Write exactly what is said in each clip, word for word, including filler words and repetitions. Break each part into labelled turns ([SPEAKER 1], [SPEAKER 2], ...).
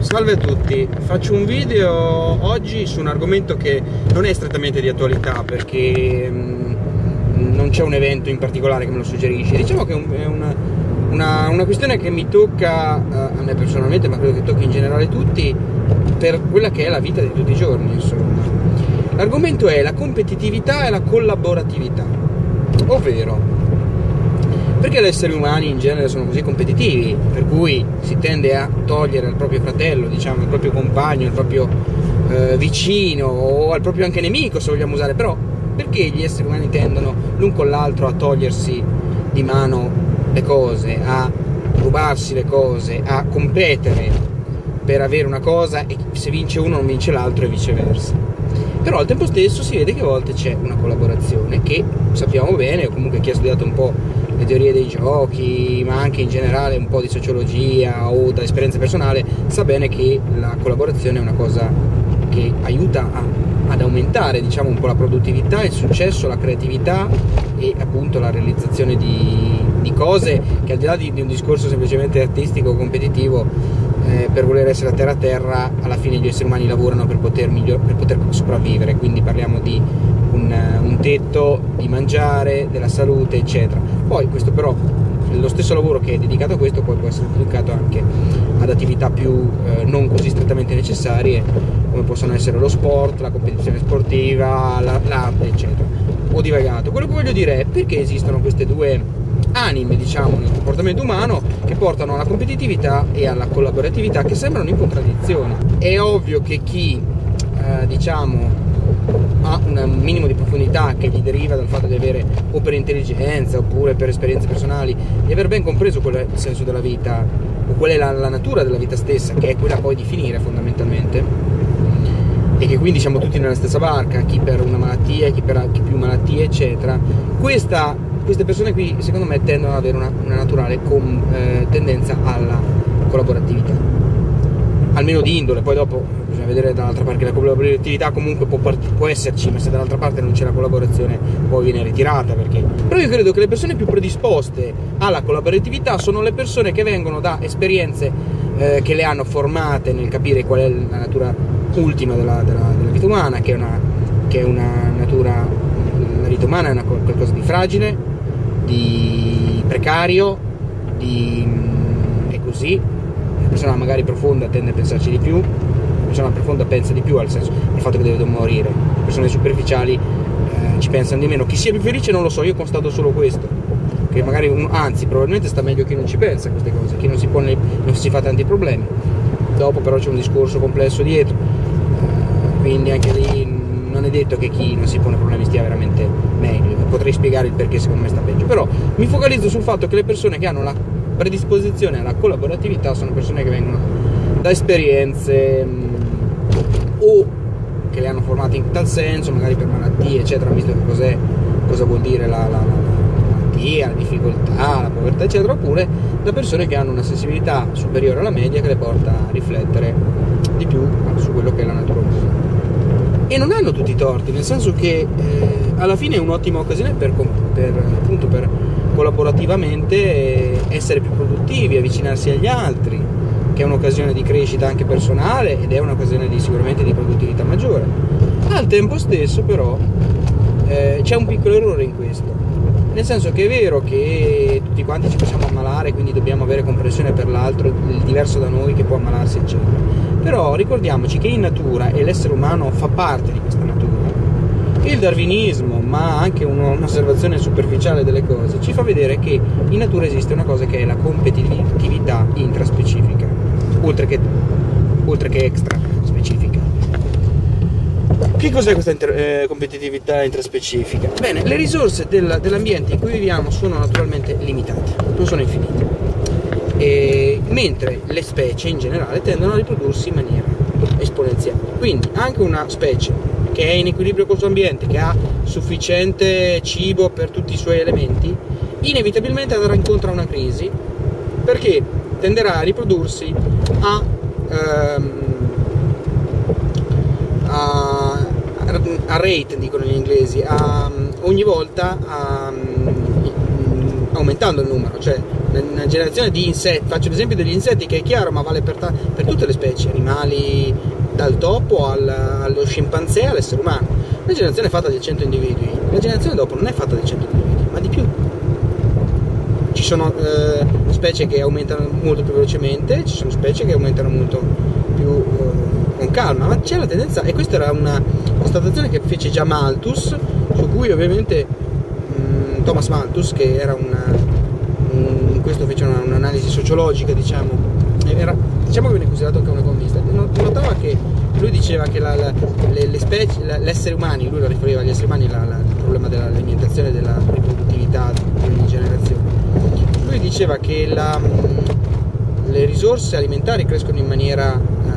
[SPEAKER 1] Salve a tutti, faccio un video oggi su un argomento che non è strettamente di attualità perché mh, non c'è un evento in particolare che me lo suggerisce. Diciamo che è una, una, una questione che mi tocca uh, a me personalmente, ma credo che tocchi in generale tutti, per quella che è la vita di tutti i giorni, insomma. L'argomento è la competitività e la collaboratività, ovvero perché gli esseri umani in genere sono così competitivi, per cui si tende a togliere al proprio fratello, diciamo, al proprio compagno, al proprio eh, vicino o al proprio anche nemico, se vogliamo usare. Però perché gli esseri umani tendono l'un con l'altro a togliersi di mano le cose, a rubarsi le cose, a competere per avere una cosa, e se vince uno non vince l'altro e viceversa? Però al tempo stesso si vede che a volte c'è una collaborazione che sappiamo bene, o comunque chi ha studiato un po' le teorie dei giochi, ma anche in generale un po' di sociologia o da esperienza personale, sa bene che la collaborazione è una cosa che aiuta a, ad aumentare, diciamo, un po' la produttività, il successo, la creatività e appunto la realizzazione di, di cose che, al di là di, di un discorso semplicemente artistico o competitivo, eh, per voler essere a terra a terra, alla fine gli esseri umani lavorano per poter, miglior- per poter sopravvivere. Quindi parliamo di un, un tetto, di mangiare, della salute, eccetera. Poi questo però, lo stesso lavoro che è dedicato a questo poi può essere dedicato anche ad attività più eh, non così strettamente necessarie, come possono essere lo sport, la competizione sportiva, la, l'arte, eccetera. Ho divagato. Quello che voglio dire è perché esistono queste due anime, diciamo, nel comportamento umano, che portano alla competitività e alla collaboratività, che sembrano in contraddizione. È ovvio che chi eh, diciamo ha un minimo di profondità che gli deriva dal fatto di avere, o per intelligenza oppure per esperienze personali, di aver ben compreso qual è il senso della vita o qual è la, la natura della vita stessa, che è quella poi di finire fondamentalmente, e che quindi siamo tutti nella stessa barca, chi per una malattia, chi per chi più malattie, eccetera. Questa, queste persone qui secondo me tendono ad avere una, una naturale com, eh, tendenza alla collaboratività, almeno di indole. Poi dopo bisogna vedere dall'altra parte, che la collaboratività comunque può, part- può esserci, ma se dall'altra parte non c'è la collaborazione poi viene ritirata, perché... Però io credo che le persone più predisposte alla collaboratività sono le persone che vengono da esperienze eh, che le hanno formate nel capire qual è la natura ultima della, della, della vita umana, che è una, che è una natura, la vita umana è una, qualcosa di fragile, di precario, di... è così. La persona magari profonda tende a pensarci di più, la persona profonda pensa di più al senso al fatto che deve morire. Le persone superficiali eh, ci pensano di meno. Chi sia più felice non lo so, io constato solo questo, che magari un, anzi probabilmente sta meglio chi non ci pensa a queste cose, chi non si pone, non si fa tanti problemi. Dopo però c'è un discorso complesso dietro, eh, quindi anche lì non è detto che chi non si pone problemi stia veramente meglio. Potrei spiegare il perché secondo me sta peggio, però mi focalizzo sul fatto che le persone che hanno la predisposizione alla collaboratività sono persone che vengono da esperienze mh, o che le hanno formate in tal senso, magari per malattie, eccetera, visto che cos'è, cosa vuol dire la, la, la malattia, la difficoltà, la povertà, eccetera, oppure da persone che hanno una sensibilità superiore alla media, che le porta a riflettere di più su quello che è la natura umana. E non hanno tutti i torti, nel senso che eh, alla fine è un'ottima occasione per, per appunto per collaborativamente essere più produttivi, avvicinarsi agli altri, che è un'occasione di crescita anche personale ed è un'occasione di, sicuramente di produttività maggiore. Al tempo stesso però eh, c'è un piccolo errore in questo, nel senso che è vero che tutti quanti ci possiamo ammalare, quindi dobbiamo avere comprensione per l'altro, il diverso da noi che può ammalarsi, eccetera. Però ricordiamoci che in natura, e l'essere umano fa parte di questa natura, il darwinismo, ma anche un'osservazione superficiale delle cose, ci fa vedere che in natura esiste una cosa che è la competitività intraspecifica, oltre che, oltre che extra specifica. Che cos'è questa inter- eh, competitività intraspecifica? Bene, le risorse del, dell'ambiente in cui viviamo sono naturalmente limitate, non sono infinite, e, mentre le specie in generale tendono a riprodursi in maniera esponenziale. Quindi anche una specie che è in equilibrio col suo ambiente, che ha sufficiente cibo per tutti i suoi elementi, inevitabilmente andrà incontro a una crisi, perché tenderà a riprodursi a, ehm, a, a rate, dicono gli inglesi, a, ogni volta a, aumentando il numero, cioè una generazione di insetti, faccio l'esempio degli insetti che è chiaro ma vale per, per tutte le specie, animali, dal topo al, allo scimpanzé all'essere umano. Una generazione è fatta di cento individui, la generazione dopo non è fatta di cento individui, ma di più. Ci sono eh, specie che aumentano molto più velocemente, ci sono specie che aumentano molto più eh, con calma, ma c'è la tendenza, e questa era una constatazione che fece già Malthus, su cui ovviamente mh, Thomas Malthus, che era una, un, questo fece una, un'analisi sociologica, diciamo, era, diciamo che viene considerato anche un economista, notava che lui diceva che la, la, le, le specie, la, l'essere umani, lui lo riferiva agli esseri umani, la, la, il problema dell'alimentazione e della riproduttività di ogni generazione. Lui diceva che la, le risorse alimentari crescono in maniera uh,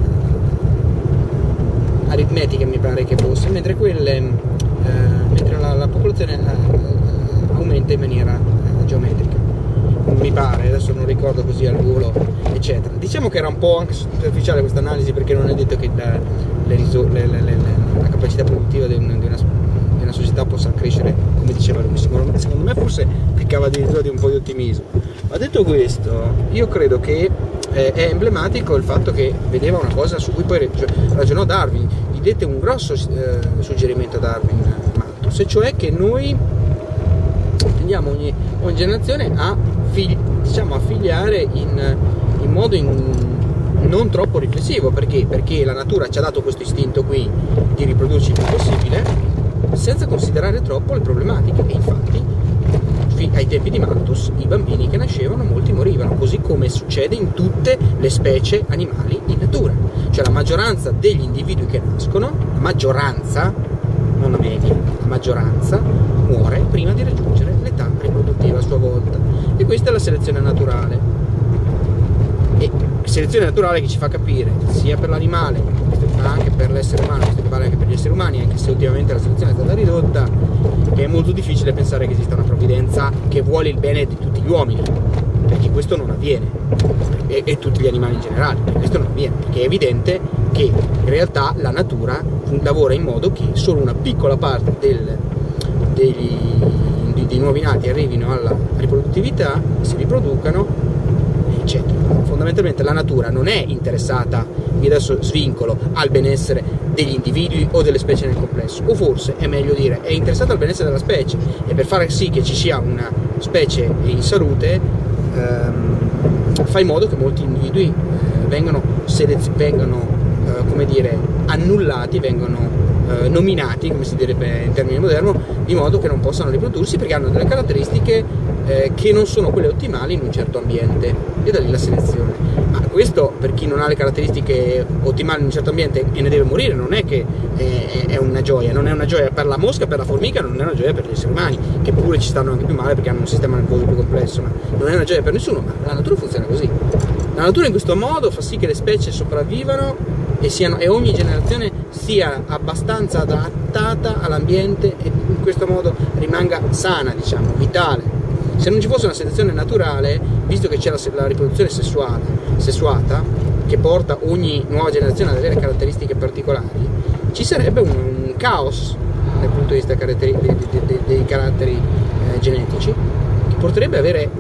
[SPEAKER 1] aritmetica, mi pare che fosse, mentre quelle uh, mentre la, la popolazione uh, aumenta in maniera uh, geometrica, mi pare, adesso non ricordo così al volo, eccetera. Diciamo che era un po' anche superficiale questa analisi, perché non è detto che la, le risor- le, le, le, la capacità produttiva di una, di, una, di una società possa crescere come diceva lui. Secondo, secondo me forse peccava addirittura di un po' di ottimismo. Ma detto questo, io credo che eh, è emblematico il fatto che vedeva una cosa su cui poi ragionò Darwin, gli dette un grosso eh, suggerimento a Darwin, Malthus, e cioè che noi tendiamo ogni, ogni generazione a, fig- diciamo, a figliare in, in modo in, non troppo riflessivo. Perché? Perché la natura ci ha dato questo istinto qui di riprodurci il più possibile, senza considerare troppo le problematiche. E infatti ai tempi di Malthus i bambini che nascevano molti morivano, così come succede in tutte le specie animali in natura. Cioè la maggioranza degli individui che nascono, la maggioranza, non la media, la maggioranza muore prima di raggiungere l'età riproduttiva a sua volta. E questa è la selezione naturale. E selezione naturale che ci fa capire, sia per l'animale ma anche per l'essere umano, questo che vale anche per gli esseri umani, anche se ultimamente la selezione è stata ridotta, che è molto difficile pensare che esista una provvidenza che vuole il bene di tutti gli uomini, perché questo non avviene, e, e tutti gli animali in generale, perché questo non avviene, perché è evidente che in realtà la natura lavora in modo che solo una piccola parte del, degli, di, di nuovi nati arrivino alla riproduttività, si riproducano, eccetera. Fondamentalmente la natura non è interessata, io adesso svincolo, al benessere degli individui o delle specie nel complesso, o forse è meglio dire è interessata al benessere della specie, e per fare sì che ci sia una specie in salute ehm, fa in modo che molti individui eh, vengano, selez- vengano eh, come dire, annullati, vengono eh, nominati, come si direbbe in termini moderni, di modo che non possano riprodursi perché hanno delle caratteristiche eh, che non sono quelle ottimali in un certo ambiente, e da lì la selezione. Ma questo, per chi non ha le caratteristiche ottimali in un certo ambiente e ne deve morire, non è che è, è una gioia, non è una gioia per la mosca, per la formica, non è una gioia per gli esseri umani, che pure ci stanno anche più male perché hanno un sistema nervoso più complesso, ma non è una gioia per nessuno. Ma la natura funziona così. La natura in questo modo fa sì che le specie sopravvivano e, siano, e ogni generazione sia abbastanza adattata all'ambiente e in questo modo rimanga sana, diciamo, vitale. Se non ci fosse una selezione naturale, visto che c'è la, la riproduzione sessuale, sessuata, che porta ogni nuova generazione ad avere caratteristiche particolari, ci sarebbe un, un caos dal punto di vista caratteri, dei, dei, dei, dei caratteri eh, genetici, che porterebbe ad avere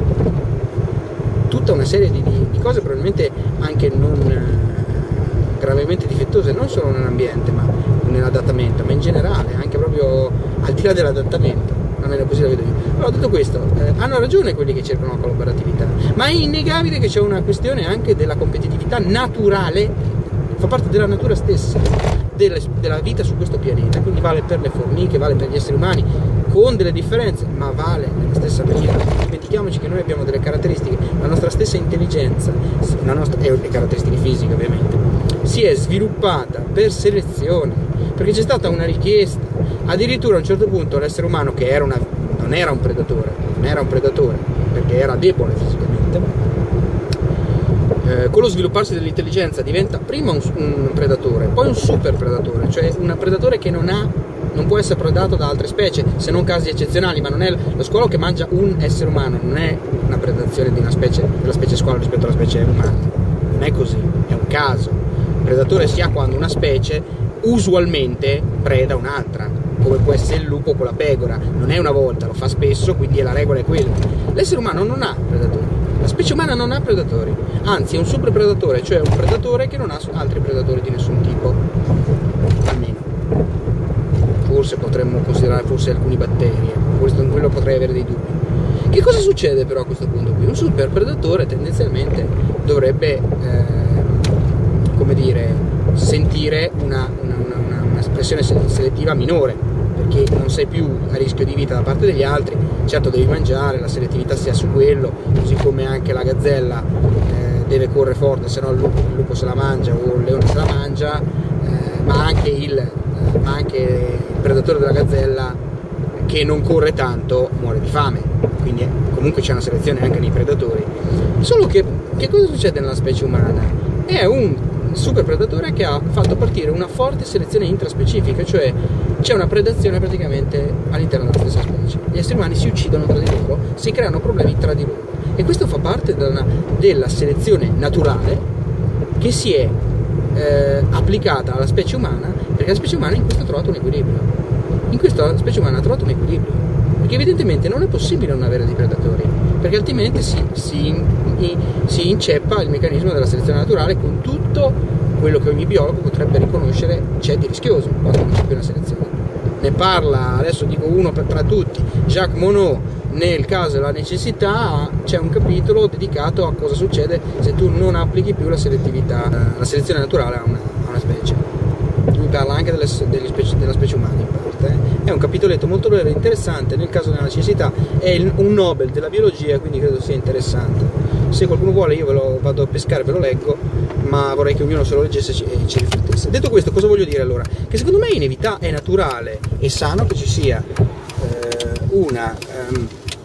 [SPEAKER 1] tutta una serie di, di, di cose probabilmente anche non eh, gravemente difettose, non solo nell'ambiente ma nell'adattamento, ma in generale, anche proprio al di là dell'adattamento. Almeno così la vedo io. Allora, detto questo, eh, hanno ragione quelli che cercano la collaboratività, ma è innegabile che c'è una questione anche della competitività naturale, fa parte della natura stessa, delle, della vita su questo pianeta, quindi vale per le formiche, vale per gli esseri umani, con delle differenze, ma vale nella stessa maniera. Dimentichiamoci che noi abbiamo delle caratteristiche, la nostra stessa intelligenza, la nostra, e le caratteristiche fisiche ovviamente, si è sviluppata per selezione, perché c'è stata una richiesta. Addirittura a un certo punto l'essere umano, che era una, non era un predatore, non era un predatore perché era debole fisicamente, eh, con lo svilupparsi dell'intelligenza diventa prima un, un predatore, poi un super predatore, cioè un predatore che non ha, non può essere predato da altre specie, se non casi eccezionali, ma non è lo squalo che mangia un essere umano, non è una predazione di una specie, della specie squalo rispetto alla specie umana, non è così, è un caso. Il predatore si ha quando una specie usualmente preda un'altra, come può essere il lupo con la pecora, non è una volta, lo fa spesso, quindi la regola è quella. L'essere umano non ha predatori, la specie umana non ha predatori, anzi è un superpredatore, cioè un predatore che non ha altri predatori di nessun tipo, almeno. Forse potremmo considerare forse alcuni batteri, questo, quello potrei avere dei dubbi. Che cosa succede però a questo punto qui? Un super predatore tendenzialmente dovrebbe, eh, come dire, sentire una, una, una, una espressione selettiva minore, perché non sei più a rischio di vita da parte degli altri, certo devi mangiare, la selettività sia su quello, così come anche la gazzella eh, deve correre forte, se no il lupo, il lupo se la mangia o il leone se la mangia, eh, ma, anche il, eh, ma anche il predatore della gazzella che non corre tanto muore di fame, quindi comunque c'è una selezione anche nei predatori. Solo che che cosa succede nella specie umana? È un super predatore che ha fatto partire una forte selezione intraspecifica, cioè c'è una predazione praticamente all'interno della stessa specie. Gli esseri umani si uccidono tra di loro, si creano problemi tra di loro, e questo fa parte della, della selezione naturale che si è eh, applicata alla specie umana, perché la specie umana in questo ha trovato un equilibrio. In questo la specie umana ha trovato un equilibrio, perché evidentemente non è possibile non avere dei predatori, perché altrimenti si, si, si inceppa il meccanismo della selezione naturale con tutto quello che ogni biologo potrebbe riconoscere c'è di rischioso quando non c'è più una selezione. Ne parla, adesso dico uno per, tra tutti, Jacques Monod, nel caso della necessità, c'è un capitolo dedicato a cosa succede se tu non applichi più la selettività, la selezione naturale a una, a una specie. Lui parla anche delle, delle specie, della specie umana in parte. È un capitoletto molto interessante, nel caso della necessità, è il, un Nobel della biologia, quindi credo sia interessante. Se qualcuno vuole io ve lo vado a pescare, ve lo leggo, ma vorrei che ognuno se lo leggesse e ci riflettesse. Detto questo, cosa voglio dire allora? Che secondo me in evità è naturale e sano che ci sia eh, una, um,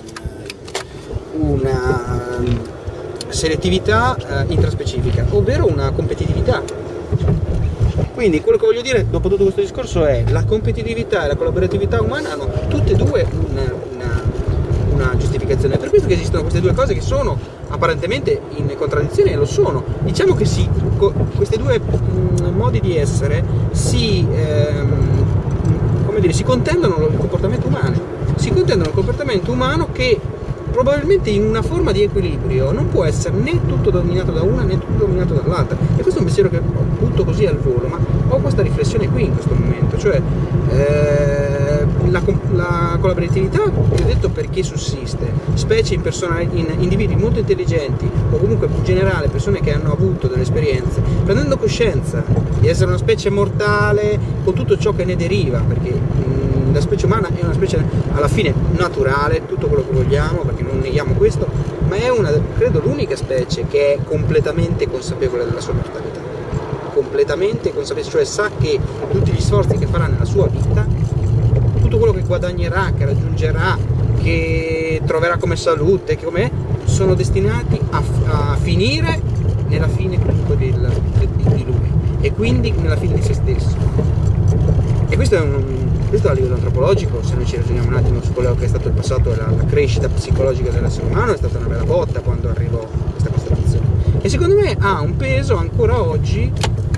[SPEAKER 1] una um, selettività uh, intraspecifica, ovvero una competitività. Quindi quello che voglio dire dopo tutto questo discorso è la competitività e la collaboratività umana hanno tutte e due una, una, una giustificazione. È per questo che esistono queste due cose che sono apparentemente in contraddizione, e lo sono. Diciamo che si, co, questi due mh, modi di essere si, ehm, come dire, si contendono il comportamento umano, si contendono il comportamento umano che probabilmente in una forma di equilibrio non può essere né tutto dominato da una né tutto dominato dall'altra. E questo è un pensiero che butto così al volo, ma ho questa riflessione qui in questo momento, cioè eh, la, la collaboratività, vi ho detto perché sussiste, specie in, in individui molto intelligenti o comunque in generale persone che hanno avuto delle esperienze, prendendo coscienza di essere una specie mortale con tutto ciò che ne deriva, perché mh, la specie umana è una specie alla fine naturale, tutto quello che vogliamo, perché non neghiamo questo, ma è una, credo, l'unica specie che è completamente consapevole della sua mortalità, completamente consapevole, cioè sa che tutti gli sforzi che farà nella sua vita, tutto quello che guadagnerà, che raggiungerà, che troverà come salute, che come sono destinati a, a finire nella fine comunque del, di, di lui, e quindi nella fine di se stesso. E questo è un Questo a livello antropologico, se noi ci ragioniamo un attimo su quello che è stato il passato e la, la crescita psicologica dell'essere umano, è stata una bella botta quando arrivò questa costellazione. E secondo me ha un peso ancora oggi,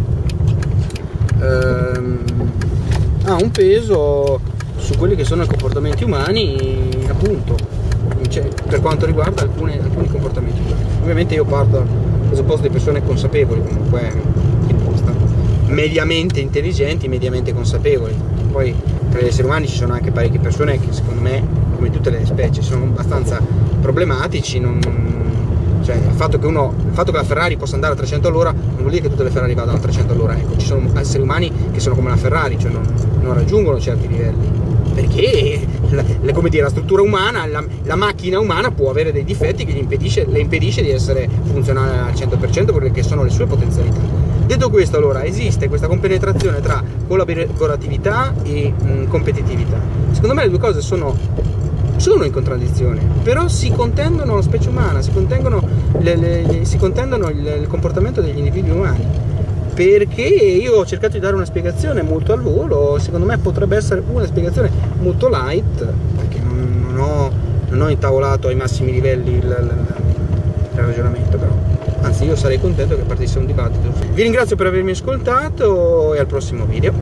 [SPEAKER 1] ehm, ha un peso su quelli che sono i comportamenti umani, appunto, cioè, per quanto riguarda alcune, alcuni comportamenti umani. Ovviamente io parto dal presupposto di persone consapevoli, comunque mediamente intelligenti, mediamente consapevoli. Poi tra gli esseri umani ci sono anche parecchie persone che secondo me, come tutte le specie, sono abbastanza problematici. Non, cioè, il fatto che uno, il fatto che la Ferrari possa andare a trecento all'ora non vuol dire che tutte le Ferrari vadano a trecento all'ora. Ecco, ci sono esseri umani che sono come la Ferrari, cioè non, non raggiungono certi livelli, perché la, la, come dire, la struttura umana, la, la macchina umana può avere dei difetti che gli impedisce, le impedisce di essere funzionale al cento per cento, perché sono le sue potenzialità. Detto questo, allora, esiste questa compenetrazione tra collaboratività e mh, competitività. Secondo me le due cose sono, sono in contraddizione, però si contendono la specie umana, si contendono, le, le, le, si contendono il, il comportamento degli individui umani. Perché io ho cercato di dare una spiegazione molto al volo, secondo me potrebbe essere una spiegazione molto light, perché non, non, ho, non ho intavolato ai massimi livelli il, il, il ragionamento, però. Anzi, io sarei contento che partisse un dibattito. Vi ringrazio per avermi ascoltato e al prossimo video.